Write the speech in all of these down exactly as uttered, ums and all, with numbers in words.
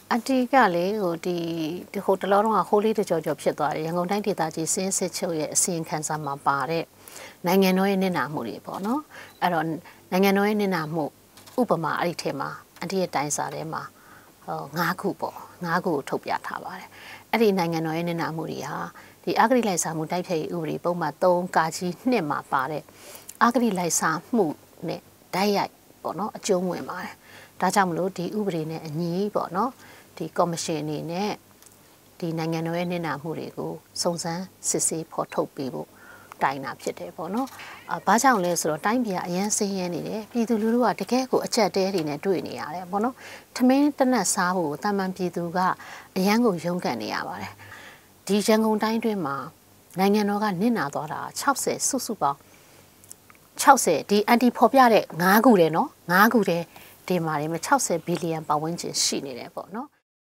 အတီးကလေဟိုဒီဒီဟိုတလောတော့ဟိုလေးတကြောကြောဖြစ်သွားတယ်ရန်ကုန်တိုင်းဒေသကြီးစင်းစစ်ချုပ်ရဲ့အစီရင်ခံစာမှာပါတဲ့နိုင်ငံတော်ရဲ့နစ်နာမှုတွေပေါ့နော်အဲ့တော့နိုင်ငံတော်ရဲ့နစ်နာမှုဥပမာအဲ့ဒီထဲမှာအတီးရဲ့တိုင်းစာထဲမှာဟို၅ခုပေါ့၅ခုကိုထုတ်ပြထားပါတယ်အဲ့ဒီနိုင်ငံတော်ရဲ့နစ်နာမှုတွေဟာဒီအဂတိလိုက်စားမှုတိုက်ဖျက်ရေးဥပဒေပုံမှန်၃ကာကြီးနှစ်မှာပါတဲ့အဂတိလိုက်စားမှုနဲ့ဓာတ်ရိုက်ပေါ့နော်အကျုံးဝင်ပါတယ်ဒါကြောင့်မလို့ဒီဥပဒေနဲ့အညီပေါ့နော်ဒီကော်မရှင်အနေနဲ့ဒီနိုင်ငံတော်ရဲ့နစ်နာမှုတွေကိုစုံစမ်းစစ်ဆေးဖော်ထုတ်ပေးဖို့တိုင်တာဖြစ်တယ်ပေါ့နော်။အာဘာကြောင့်လဲဆိုတော့တိုင်းပြည်ကအရန်ဆင်းရဲနေတယ်ပြည်သူလူထုကတကယ်ကိုအချက်တဲတွေနဲ့တွေ့နေရတယ်ပေါ့နော်။ထမင်းတနက်စားဖို့တာမန်ပြည်သူကအရန်ကိုရုန်းကန်နေရပါတယ်။ဒီရန်ကုန်တိုင်းတွင်းမှာနိုင်ငံတော်ကနစ်နာသွားတာ၆၀စုစုပေါင်း၆၀ဒီအန်တီဖော်ပြတဲ့၅ခုတယ်နော်၅ခုတယ်ဒီမှာနေမှာ၆၀ဘီလီယံပတ်ဝန်းကျင်ရှိနေတယ်ပေါ့နော်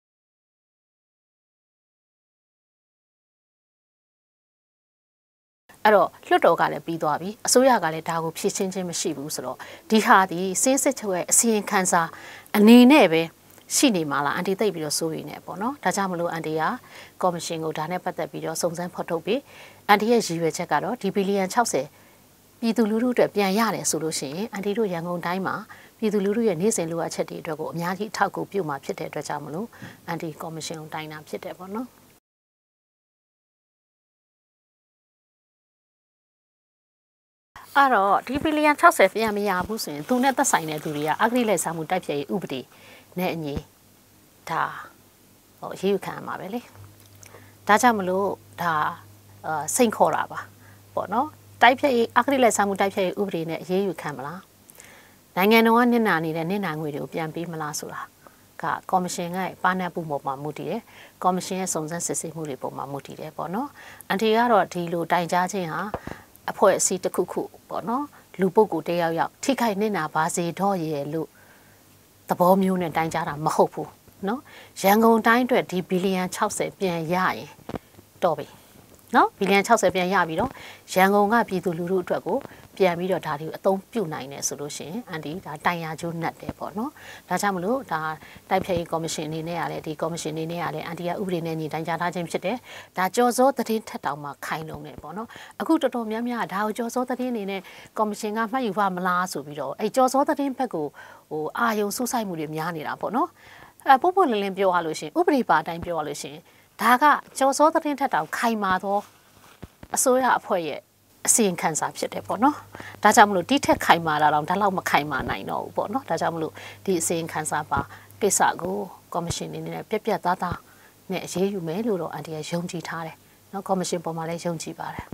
အဲ့တော့လွှတ်တော်ကလည်းပြီးသွားပြီအစိုးရကလည်းဒါကိုဖြည့်ရှင်းခြင်းမရှိဘူးဆိုတော့ဒီဟာဒီစင်းစစ်ချုပ်ရဲ့အစီရင်ခံစာအနေနဲ့ပဲရှိနေမှာလားအန်တီသိပ်ပြီးတော့စိုးရိမ်နေပေါ့နော်ဒါကြောင့်မလို့အန်တီကကော်မရှင်ကိုဒါနဲ့ပတ်သက်ပြီးတော့စုံစမ်းဖော်ထုတ်ပြီးအန်တီရဲ့ရည်ရွယ်ချက်ကတော့ဒီဘီလီယံ၆၀ပြည်သူလူထုအတွက်ပြန်ရတယ်ဆိုလို့ရှိရင်အန်တီတို့ရန်ကုန်တိုင်းမှာပြည်သူလူထုရဲ့နေ့စဉ်လိုအပ်ချက်တွေအတွက်ကိုအများကြီးအထောက်အကူပြုမှာဖြစ်တဲ့အတွက်ကြောင့်မလို့အန်တီကော်မရှင်ကိုတိုင်တာဖြစ်တယ်ပေါ့နော်အဲ့တော့ဒီဘီလီယံ၆၀ပြန်မရဘူးဆိုရင်သူနဲ့သက်ဆိုင်တဲ့သူတွေကအဂတိလိုက်စားမှုတိုက်ဖျက်ရေးဥပဒေနဲ့အညီဒါဟိုရေးယူခံရမှာပဲလေဒါကြောင့်မလို့ဒါအာစိန်ခေါ်တာပါပေါ့နော်တိုက်ဖျက်ရေးအဂတိလိုက်စားမှုတိုက်ဖျက်ရေးဥပဒေနဲ့အရေးယူခံမလားနိုင်ငံတော်ကနစ်နာနေတဲ့နစ်နာငွေတွေကိုပြန်ပေးမလားဆိုတာကကော်မရှင်ကပါနပ်မှုပေါ်မှာမူတည်တယ်ကော်မရှင်ရဲ့စုံစမ်းစစ်ဆေးမှုတွေပေါ်မှာမူတည်တယ်ပေါ့နော်အန်တီကတော့ဒီလိုတိုင်ကြားခြင်းဟာအဖွဲ့အစည်းတစ်ခုခုပေါ့နော်လူပုဂ္ဂိုလ်တယောက်ယောက်ထိခိုက်နစ်နာပါစေတော့ရလို့သဘောမျိုးနဲ့တိုင်ကြားတာမဟုတ်ဘူးနော်ရန်ကုန်တိုင်းအတွက်ဒီဘီလီယံ၆၀ပြန်ရရင်တော့ပြီနော်ဘီလီယံ၆၀ပြန်ရပြီးတော့ရန်ကုန်ကပြည်သူလူထုအတွက်ကိုပြန်ပြီးတော့ဒါတွေကိုအသုံးပြုနိုင်တယ်ဆိုလို့ရှိရင်အန်တီဒါတိုင်ရကျိုးနှက်တယ်ပေါ့နော်ဒါကြောင့်မလို့ဒါတိုက်ဖြတ်ရေးကော်မရှင်အနေနဲ့ရတယ်ဒီကော်မရှင်အနေနဲ့ရတယ်အန်တီကဥပဒေနဲ့ညီတိုင်ကြားထားခြင်းဖြစ်တယ်ဒါကြော်စောသတင်းထက်တောင်မှခိုင်လုံတယ်ပေါ့နော်အခုတော်တော်များများဒါကိုကြော်စောသတင်းအနေနဲ့ကော်မရှင်ကမှတ်ယူပါမလားဆိုပြီးတော့အဲကြော်စောသတင်းဘက်ကိုဟိုအာယုံစူးစိုက်မှုတွေများနေတာပေါ့နော်အဲပို့ပို့လင်းလင်းပြောရလို့ရှိရင်ဥပဒေပါအတိုင်းပြောရလို့ရှိရင်ဒါကကြော်စောသတင်းထက်တောင်ခိုင်မာသောအစိုးရအဖွဲ့ရဲ့အစီရင်ခံစာဖြစ်တယ်ပေါ့နော်ဒါကြောင့်မလို့ဒီထက်ခိုင်မာတာတော့ဒါလောက်မခိုင်မာနိုင်တော့ဘူးပေါ့နော်ဒါကြောင့်မလို့ဒီအစီရင်ခံစာပါကိစ္စကိုကော်မရှင်အနေနဲ့ပြက်ပြက်သားသားနဲ့အရေးယူမယ်လို့တော့အန်တီကယုံကြည်ထားတယ်နော်ကော်မရှင်ပေါ်မှာလည်းယုံကြည်ပါတယ်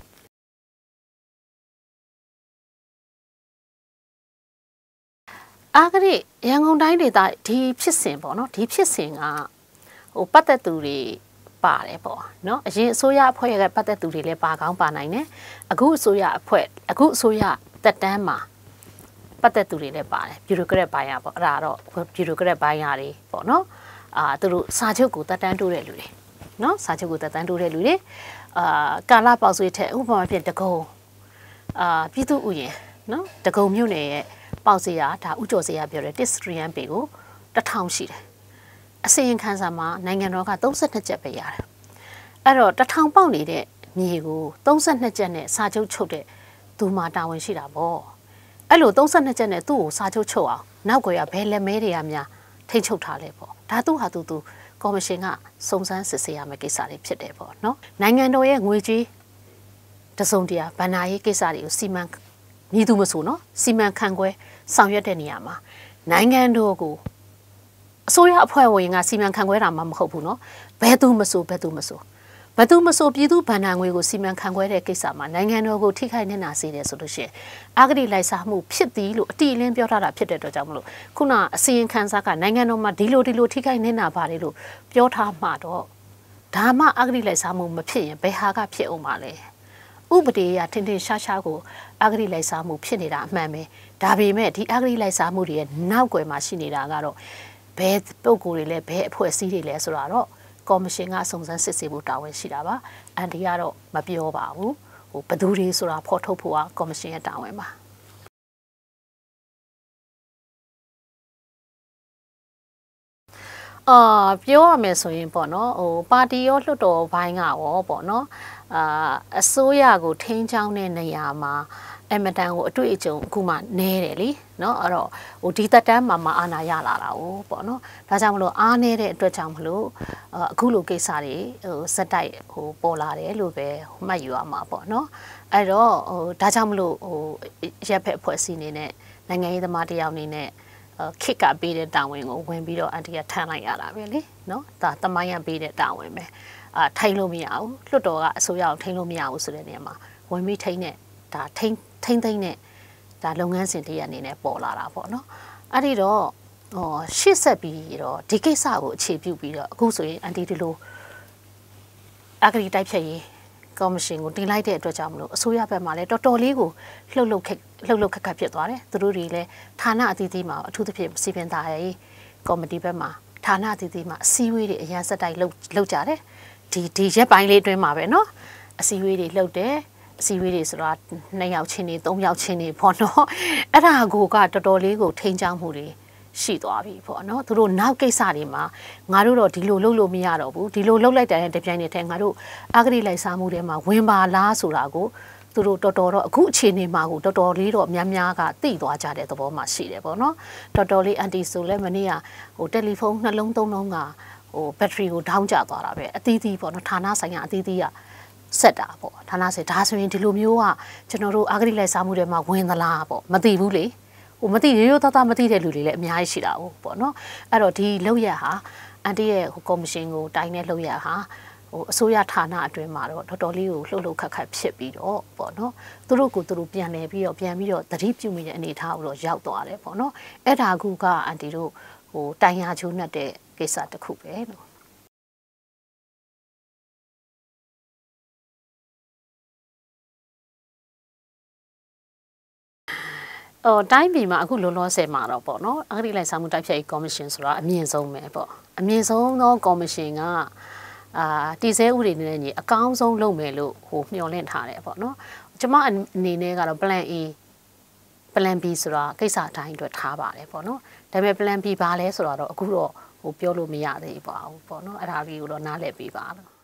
အာဂရိရန်ကုန်တိုင်းဒေသဒီဖြစ်စဉ်ပေါ့နော်ဒီဖြစ်စဉ်ကဟိုပတ်သက်သူတွေပါတယ်ပေါ့နော်အရင်အစိုးရအဖွဲ့ရဲ့ပတ်သက်သူတွေလည်းပါကောင်းပါနိုင်တယ်အခုအစိုးရအဖွဲ့အခုအစိုးရတက်တန်းမှာပတ်သက်သူတွေလည်းပါတယ်ဗျူရိုကရက်ပိုင်းရပေါ့အဲ့ဒါတော့ဗျူရိုကရက်ပိုင်းရတွေပေါ့နော်အာသူတို့စာချုပ်ကိုတက်တန်းတိုးတဲ့လူတွေနော်စာချုပ်ကိုတက်တန်းတိုးတဲ့လူတွေအာကာလပေါက်ဆွေးထက်ဥပမာဖြင့်တကုံအာပြည်သူဥယျာဉ်နော်တကုံမြို့နယ်ရဲ့ပေါက်စရာဒါဥကျော်စရာပြောတယ်တစ်စထရီယန်ပေကိုတစ်ထောင်ရှိတယ်အစီရင်ခံစာမှာနိုင်ငံတော်ကသုံး十二ကျပ်ပဲရတယ်အဲ့တော့တစ်ထောင်ပေါက်နေတဲ့မြေကိုသုံး十二ကျပ်နဲ့စာချုပ်ချုပ်တဲ့သူမှတာဝန်ရှိတာပေါ့အဲ့လိုသုံး十二ကျပ်နဲ့သူ့ကိုစာချုပ်ချုပ်အောင်နောက်ကွယ်ကဘယ်လက်မဲတွေကများထိတ်ချုပ်ထားလဲပေါ့ဒါသူ့ဟာသူသူကော်မရှင်ကစုံစမ်းစစ်ဆေးရမယ့်ကိစ္စတွေဖြစ်တယ်ပေါ့နော်နိုင်ငံတော်ရဲ့ငွေကြေးတစုံတရာဗဏ္ဍာရေးကိစ္စတွေကိုစီမံမည်သူမဆိုနော်စီမံခန့်ခွဲဆောင်ရွက်တဲ့နေရာမှာနိုင်ငံတော်ကိုအစိုးရအဖွဲ့ဝင်ကစီမံခန့်ခွဲတာမှမဟုတ်ဘူးနော်ဘယ်သူမဆိုဘယ်သူမဆိုဘယ်သူမဆိုပြည်သူဗဏ္ဍာငွေကိုစီမံခန့်ခွဲတဲ့ကိစ္စမှာနိုင်ငံတော်ကိုထိခိုက်နစ်နာစေတယ်ဆိုလို့ရှိရင်အဂတိလိုက်စားမှုဖြစ်သည်လို့အတိအလင်းပြောထားတာဖြစ်တဲ့အတွက်ကြောင့်မလို့ခုနအစီရင်ခံစာကနိုင်ငံတော်မှာဒီလိုဒီလိုထိခိုက်နစ်နာပါတယ်လို့ပြောထားမှတော့ဒါမှအဂတိလိုက်စားမှုမဖြစ်ရင်ဘယ်ဟာကဖြစ်အောင်ပါလဲဥပဒေအရထင်ထင်ရှားရှားကိုအဂတိလိုက်စားမှုဖြစ်နေတာအမှန်ပဲဒါပေမဲ့ဒီအဂတိလိုက်စားမှုတွေရဲ့နောက်ွယ်မှာရှိနေတာကတော့ဘယ်ပုံကိုယ်တွေလဲဘယ်အဖွဲ့အစည်းတွေလဲဆိုတာတော့ကော်မရှင်ကစုံစမ်းစစ်ဆေးဖို့တာဝန်ရှိတာပါအန်တီကတော့မပြောပါဘူးဟိုဘယ်သူတွေဆိုတာဖော်ထုတ်ဖို့ကကော်မရှင်ရဲ့တာဝန်ပါအာပြောရမယ်ဆိုရင်ပေါ့နော်ဟိုပါတီရောလွှတ်တော်ဘိုင်းကရောပေါ့နော်အာအစိုးရကိုထိန်းချောင်းတဲ့နေရာမှာအမတန်ကိုအတွေ့အကြုံအခုမှနဲတယ်လीเนาะအဲ့တော့ဟိုဒီတက်တန်းမှာမအာနာရလာတာ哦ပေါ့နော်ဒါကြောင့်မလို့အားနေတဲ့အတွက်ကြောင့်မလို့အခုလိုကိစ္စတွေဟိုစက်တိုက်ဟိုပေါ်လာတယ်လို့ပဲမှတ်ယူရမှာပေါ့နော်အဲ့တော့ဟိုဒါကြောင့်မလို့ဟိုရက်ဖက်ဖွဲ့စည်းနေနဲ့နိုင်ငံရေးသမားတယောက်အနေနဲ့ခစ်ကပေးတဲ့တာဝန်ကိုဝင်ပြီးတော့အန်တီကထမ်းလိုက်ရတာပဲလေနော်ဒါတမိုင်းရပေးတဲ့တာဝန်ပဲအာထိန်းလို့မရဘူးလွတ်တော်ကအစိုးရကိုထိန်းလို့မရဘူးဆိုတဲ့နေရာမှာဝင်ပြီးထိန်းတဲ့ဒါထိန်းထိန်းသိမ်းတဲ့ဒါလုပ်ငန်းစဉ်တည်းအနေနဲ့ပေါ်လာတာပေါ့နော်အဲ့ဒီတော့ဟောရှေ့ဆက်ပြီးတော့ဒီကိစ္စကိုအခြေပြုပြီးတော့အခုဆိုရင်အန်တီဒီလိုအဂရီတိုက်ဖြတ်ရေးကော်မရှင်ကိုတင်လိုက်တဲ့အတွက်ကြောင့်မလို့အစိုးရဘက်မှာလည်းတော်တော်လေးကိုလှုပ်လှုပ်ခက်လှုပ်လှုပ်ခက်ခက်ဖြစ်သွားတယ်သူတို့တွေလည်းဌာနအသီးသီးမှာအထူးသဖြင့်စီပင်သားရေးကော်မတီဘက်မှာဌာနအသီးသီးမှာအစည်းအဝေးတွေအရန်စက်တိုက်လှုပ်လှုပ်ကြတယ်ဒီဒီရက်ပိုင်းလေးအတွင်းမှာပဲเนาะအစည်းအဝေးတွေလှုပ်တယ်အစည်းအဝေးတွေဆိုတာနှစ်ယောက်ချင်းနေသုံးယောက်ချင်းနေပေါ့နော်အဲ့ဒါကိုကတော်တော်လေးကိုထိန်းချောင်းမှုတွေရှိသွားပြီပေါ့နော်သူတို့နောက်ကိစ္စတွေမှာငါတို့တော့ဒီလိုလုပ်လို့မရတော့ဘူးဒီလိုလုပ်လိုက်တဲ့တပြိုင်နက်တည်းငါတို့အဂတိလိုက်စားမှုတွေမှာဝင်ပါလားဆိုတာကိုသူတို့တော်တော်တော့အခုအခြေအနေမှာကိုတော်တော်လေးတော့များများကသိသွားကြတဲ့သဘောမှရှိတယ်ပေါ့နော်တော်တော်လေးအန်တီဆိုလဲမနေ့ကဟိုတယ်လီဖုန်းနှလုံးသုံးလုံးကဟိုဘက်ထရီကိုဒေါင်းကျသွားတာပဲအသီးသီးပေါ့နော်ဌာနဆိုင်ရာအသီးသီးကဆက်တာပေါ့ဌာနဆိုင်ဒါဆိုရင်ဒီလိုမျိုးကကျွန်တော်တို့အဂတိလိုက်စားမှုတွေမှာဝင်သလားပေါ့မသိဘူးလေဟိုမသိရိုးရိုးသားသားမသိတဲ့လူတွေလည်းအများကြီးရှိတာဟုတ်ပေါ့နော်အဲ့တော့ဒီလောက်ရဟာအန်တီရဲ့ဟိုကော်မရှင်ကိုတိုင်းတဲ့လောက်ရဟာဟိုအစိုးရဌာနအတွင်းမှာတော့တော်တော်လေးကိုလှုပ်လှုပ်ခတ်ခတ်ဖြစ်ပြီးတော့ပေါ့နော်သူတို့ကိုသူတို့ပြန်လဲပြီးတော့ပြန်ပြီးတော့သတိပြုမိတဲ့အနေအထားကိုတော့ရောက်သွားတယ်ပေါ့နော်အဲ့ဒါကူကအန်တီတို့ဟိုတိုင်ရချိုးနှက်တဲ့ကိစ္စတစ်ခုပဲလို့အော်တိုင်းပြည်မှာအခုလုံးလုံးဆယ်မှာတော့ပေါ့နော်အဂတိလိုက်စားမှုတိုက်ဖျက်ရေးကော်မရှင်ဆိုတာအမြင့်ဆုံးပဲပေါ့အမြင့်ဆုံးသောကော်မရှင်ကအာတည်ဆဲဥပဒေနဲ့ညီအကောင်းဆုံးလုပ်မယ်လို့ဟိုမျှော်လင့်ထားတယ်ပေါ့နော်ကျွန်မအနေနဲ့ကတော့ plan A plan B ဆိုတာကိစ္စအတိုင်းအတွက်ထားပါတယ်ပေါ့နော်ဒါပေမဲ့ plan B ဘာလဲဆိုတော့အခုတော့ဟိုပြောလို့မရသေးပါဘူးပေါ့နော်အဲ့ဒါလေးကိုတော့နားလည်ပေးပါလို့